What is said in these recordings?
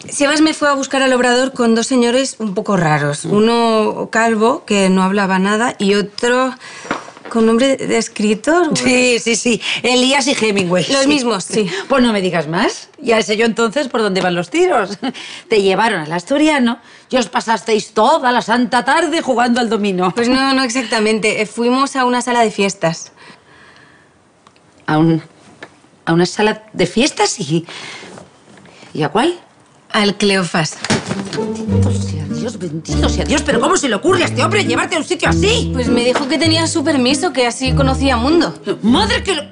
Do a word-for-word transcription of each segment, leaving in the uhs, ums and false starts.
Sebas me fue a buscar al obrador con dos señores un poco raros. Uno calvo, que no hablaba nada, y otro con nombre de escritor. Sí, sí, sí. Elías y Hemingway. Los sí. mismos, sí. Pues no me digas más. Ya sé yo entonces por dónde van los tiros. Te llevaron al Asturiano y os pasasteis toda la santa tarde jugando al dominó. Pues no, no exactamente. Fuimos a una sala de fiestas. ¿A un... a una sala de fiestas y... ¿y a cuál? Al Cleofás. Bendito sea Dios, bendito sea Dios. ¿Pero cómo se le ocurre a este hombre llevarte a un sitio así? Pues me dijo que tenía su permiso, que así conocía mundo. ¡Madre que lo...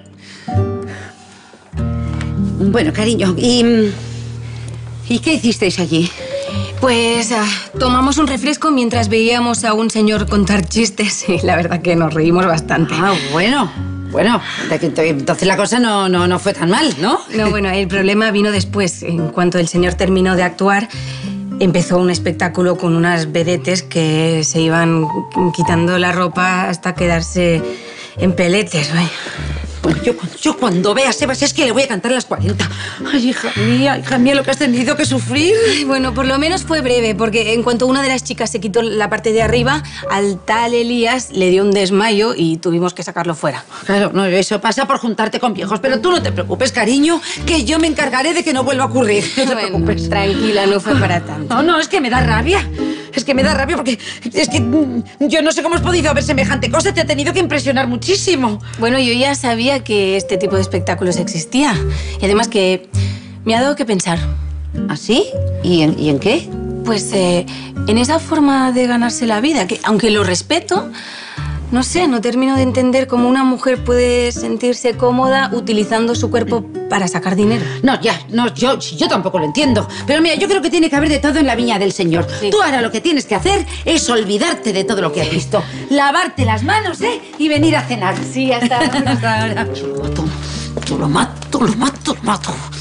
Bueno, cariño, ¿y... ¿y qué hicisteis allí? Pues ah, tomamos un refresco mientras veíamos a un señor contar chistes y la verdad que nos reímos bastante. Ah, bueno. Bueno, entonces la cosa no, no, no fue tan mal, ¿no? No, bueno, el problema vino después. En cuanto el señor terminó de actuar, empezó un espectáculo con unas vedetes que se iban quitando la ropa hasta quedarse en peletes. Ay. Bueno, yo, yo cuando vea a Sebas es que le voy a cantar las cuarenta. Ay, hija mía, hija mía, lo que has tenido que sufrir. Ay, bueno, por lo menos fue breve, porque en cuanto una de las chicas se quitó la parte de arriba, al tal Elías le dio un desmayo y tuvimos que sacarlo fuera. Claro, no, eso pasa por juntarte con viejos, pero tú no te preocupes, cariño, que yo me encargaré de que no vuelva a ocurrir. No te Bueno, preocupes. tranquila, no fue para tanto. No, no, es que me da rabia. Es que me da rabia porque es que yo no sé cómo has podido ver semejante cosa. Te ha tenido que impresionar muchísimo. Bueno, yo ya sabía que este tipo de espectáculos existía. Y además que me ha dado que pensar. ¿Ah, sí? ¿Y en, y en qué? Pues eh, en esa forma de ganarse la vida, que aunque lo respeto, no sé, no termino de entender cómo una mujer puede sentirse cómoda utilizando su cuerpo para sacar dinero. No, ya, no, yo, yo tampoco lo entiendo. Pero mira, yo creo que tiene que haber de todo en la viña del Señor. Sí. Tú ahora lo que tienes que hacer es olvidarte de todo lo que has visto. Lavarte las manos, ¿eh? Y venir a cenar. Sí, hasta ahora. Hasta ahora. Lo mato, lo mato, lo mato, lo mato.